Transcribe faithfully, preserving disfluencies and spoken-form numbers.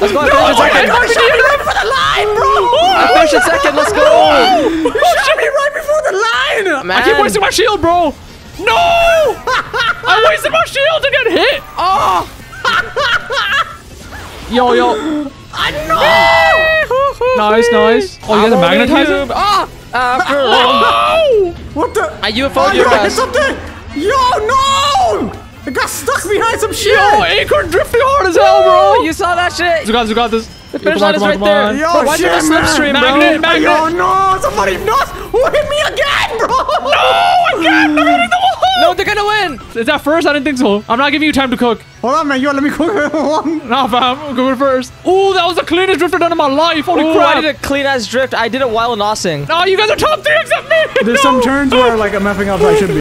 Let's go. I No, finished in second. I shot me right for the line, bro. I finished in second. Let's go. You shot me right before the line. Man. I keep wasting my shield, bro. No! I wasted my shield to get hit. Oh! Yo, yo. I know. Nice, nice. Oh, you guys are magnetizing? Ah! After Oh! What the? I U F O'd Oh, your no, ass. it's up there. Yo, no! I got stuck behind some shit. Yo, Acorn drifting hard as hell, bro. You saw that shit? You got this, you got this. The finish line is right there. Yo, Bro, why'd you shit, go man. slipstream, bro? Magnet, magnet. Yo, no, somebody knows. Who hit me again, bro? Oh, again, I'm hitting the wall. No, they're gonna win. Is that first? I didn't think so. I'm not giving you time to cook. Hold on, man. Yo, let me cook one. Nah, fam. I'm going first. Ooh, that was the cleanest drifter done in my life. Holy Ooh, crap. I did a clean ass drift. I did it while nosing. No, you guys are top three except me. There's No. some turns where like I'm effing up. I should be.